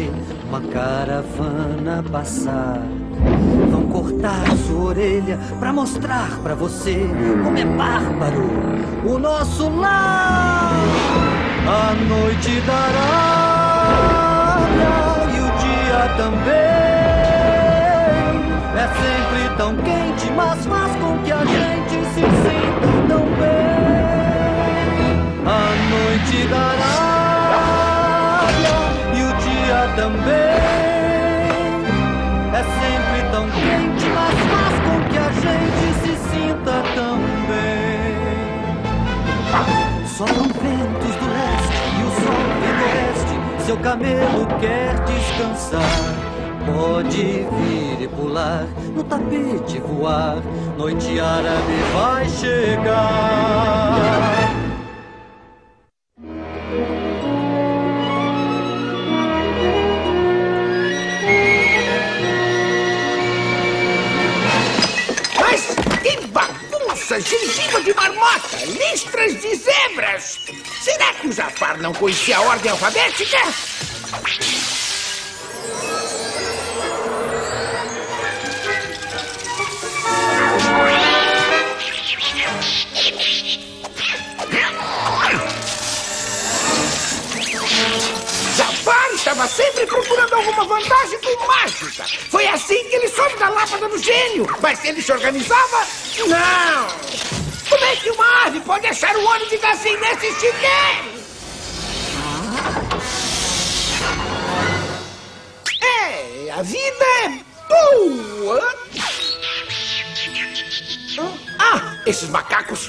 ver uma caravana passar. Vão cortar sua orelha pra mostrar pra você como é bárbaro o nosso lar. A noite dará e o dia também. É sempre tão quente, mas faz com que a gente se sinta tão bem. A noite dará e o dia também. É sempre tão quente, mas faz com que a gente se sinta tão bem. Sopram ventos do leste e o sol vem do oeste. Seu camelo quer descansar. Pode vir e pular, no tapete voar. Noite árabe vai chegar. Gengiva de marmota, listras de zebras. Será que o Jafar não conhecia a ordem alfabética? Jafar estava sempre procurando alguma vantagem com mágica. Foi assim que ele soube da lâmpada do gênio. Mas ele se organizava? Não! Como é que uma ave pode achar o olho de Gazin nesse chiqueiro? É, a vida é boa. Ah, esses macacos.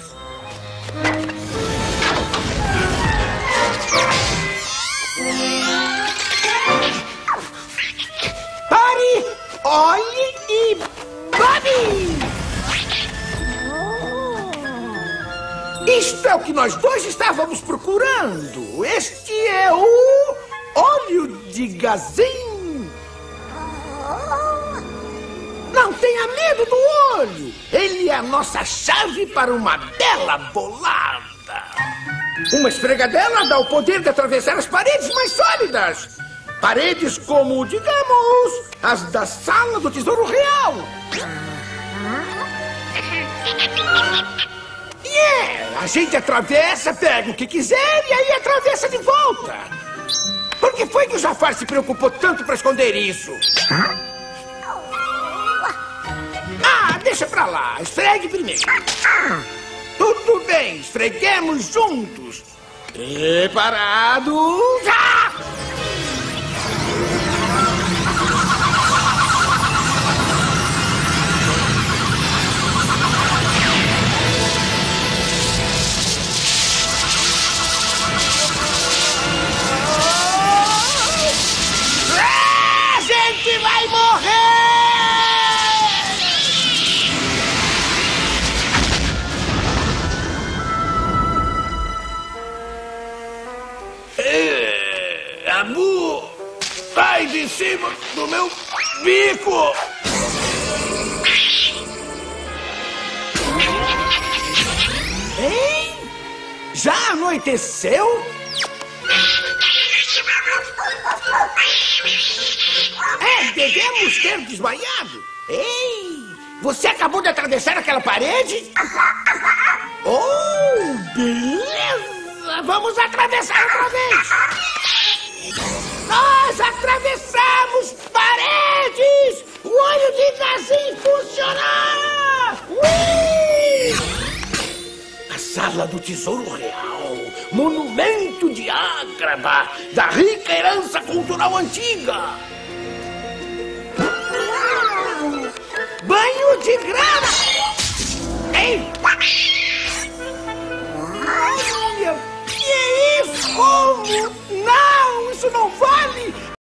Pare, olhe e babe! Isto é o que nós dois estávamos procurando. Este é o olho de Gazin. Não tenha medo do olho. Ele é a nossa chave para uma bela bolada. Uma esfregadela dá o poder de atravessar as paredes mais sólidas. Paredes como, digamos, as da sala do Tesouro Real. A gente atravessa, pega o que quiser e aí atravessa de volta. Por que foi que o Jafar se preocupou tanto para esconder isso? Ah, deixa pra lá. Esfregue primeiro. Tudo bem, esfreguemos juntos. Preparados? Já! Vai morrer! Abu, sai de cima do meu bico! Hein? Já anoiteceu? Devemos ter desmaiado. Ei, você acabou de atravessar aquela parede? Oh, beleza! Vamos atravessar outra vez. Nós atravessamos paredes! O olho de Gazin funcionou! A sala do Tesouro Real, monumento de Agrabah, da rica herança cultural antiga. Banho de grama!